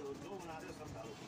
दो बना दे सब डालो।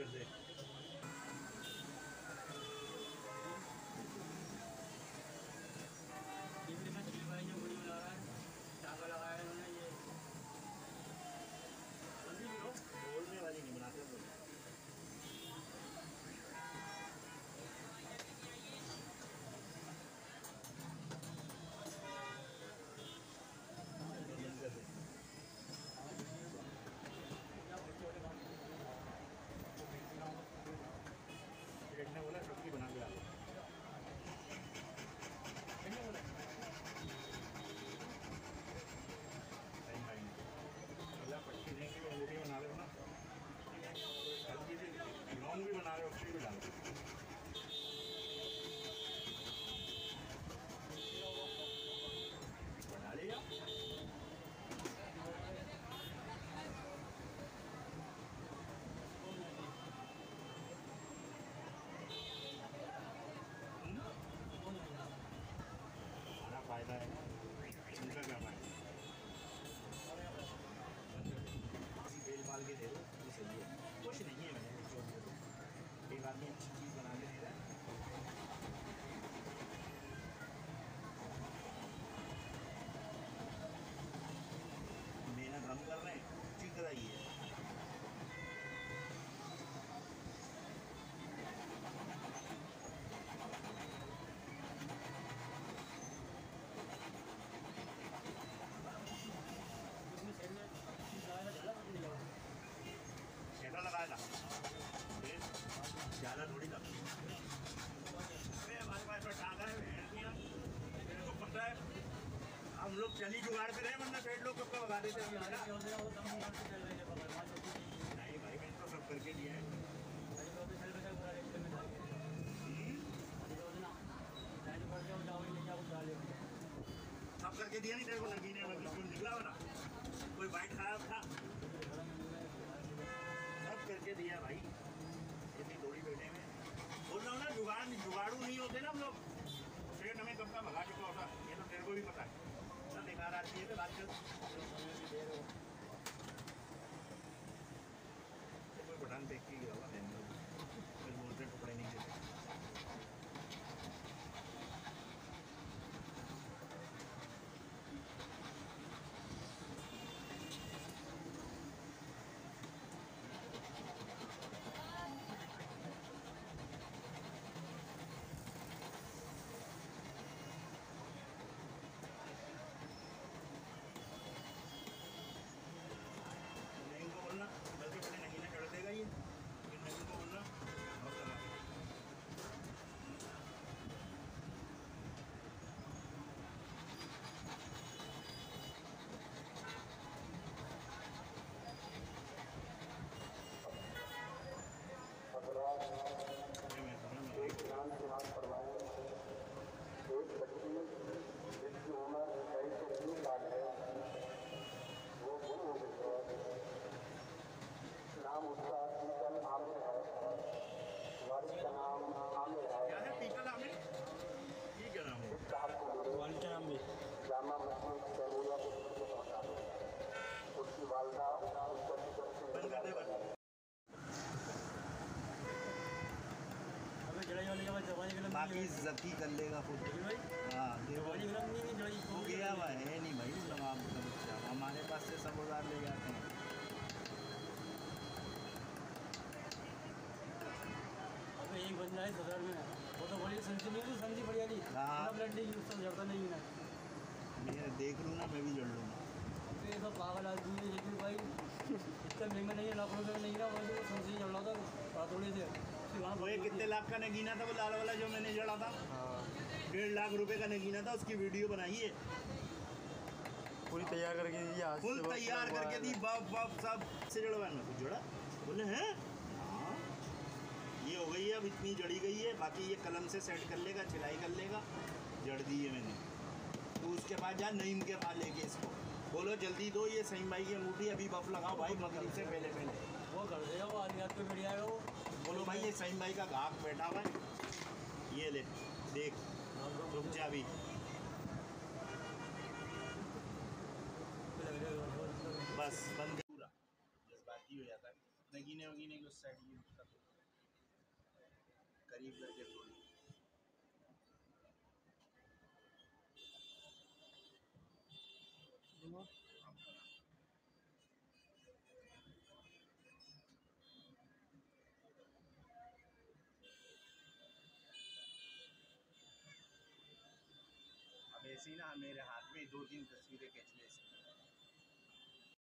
कर दे। भाई जो वीडियो बना रहा है चावल लगाया इन्होंने ये बोलने वाली नहीं बनाते तो। ने बोला सब्जी बना के डालो। पट्टी नहीं की वीडियो बना रहे हो ना, हल्की सी लौंग भी बना रहे हो, उसकी भी डालो। बना लिया हमारा फायदा है, उनका क्या फायदा। बेल बाल के दे दो तो सही है, कुछ नहीं है। मैंने एक आदमी अच्छी चीज़ बना के दे रहा है। मेहनत हम कर रहे हैं, ठीक रही है। शेटा लगाया था ज़्यादा थोड़ी था। हमारे पास तो टाँगा है, मेरे को पता है। हम लोग चली जुगाड़ पे रहे, वरना पेट लोग कब लगा देते हैं। नहीं भाई, मैंने तो सब करके दिया है। सब करके दिया नहीं तेरे को, नगीने में बिल्कुल निकला हो ना, कोई बाइट खराब था, सब करके दिया भाई। इतनी थोड़ी बैठे में बोल रहा हूँ ना, जुगाड़ू नहीं होते ना हम लोग। ट्रेन हमें कब का भगा चुका होता, ये तो तेरे को भी पता है ना। बेकार आदमी है बात कर, कोई बटन देख के गिरा हुआ, फिर बोलते टुकड़े नहीं देते। बोलना बल्कि अपने नहीं ना चढ़ देगा ये, लेकिन नहीं को बोलना बहुत लगा। एक बच्ची जिसकी उम्र 23 से 30 साल है, वो गुम हो गई है। नाम उसका पीतल आमिर है, वालिद का नाम आमिर है। क्या है पीतल आमिर? ये क्या नाम है? वालिद का नाम भी जामा मस्जिद कैमूरिया के पहुँचा है। उसकी वालदा बाकी जकी कर लेगा खुद। हाँ देखो हो गया हुआ है नहीं भाई, नवाब का बच्चा हमारे पास से सब उधार ले जाते हैं। एक बंदा है सदर में, वो तो बड़ी संधि नहीं, तो संधि बढ़िया नहीं। हाँ ब्लड नहीं, उससे जड़ता नहीं है ना। मैं देख लूँ ना, मैं भी जड़ लूँगा। ये सब पागल आदमी है, लेकिन भाई इतना महंगा नहीं है, लाखों रुपये नहीं ना। वो संधि जड़ रहा था थोड़े से। वो ये कितने लाख का नगीना था, वो लाल वाला जो मैंने जड़ा था? 1.5 लाख रुपए का नगीना था, उसकी वीडियो बनाई है पूरी तैयार करके दी, फुल तैयार करके दी। बाप सब से जड़वा में कुछ जोड़ा बोले हैं। हाँ ये हो गई है, अब इतनी जड़ी गई है, बाकी ये कलम से सेट कर लेगा, सिलाई कर लेगा। जड़ दी है मैंने। तो उसके बाद जा नईम के पास लेके इसको बोलो जल्दी दो, ये सही भाई की अंगूठी अभी बफ लगाओ भाई, मगरिब से पहले वो कर देगा, वो आधी रात को मिल जाएगा। वो बोलो भाई ये सही भाई का गाहक बैठा हुआ है, ये ले देख, रुक जा अभी। बस बंद पूरा जज्बाती हो जाता है। नगीने वगीने की उस साइड की कर दो, करीब करके थोड़ी। अब ऐसे ही ना मेरे हाथ में 2-3 तस्वीरें खींच ले इसकी।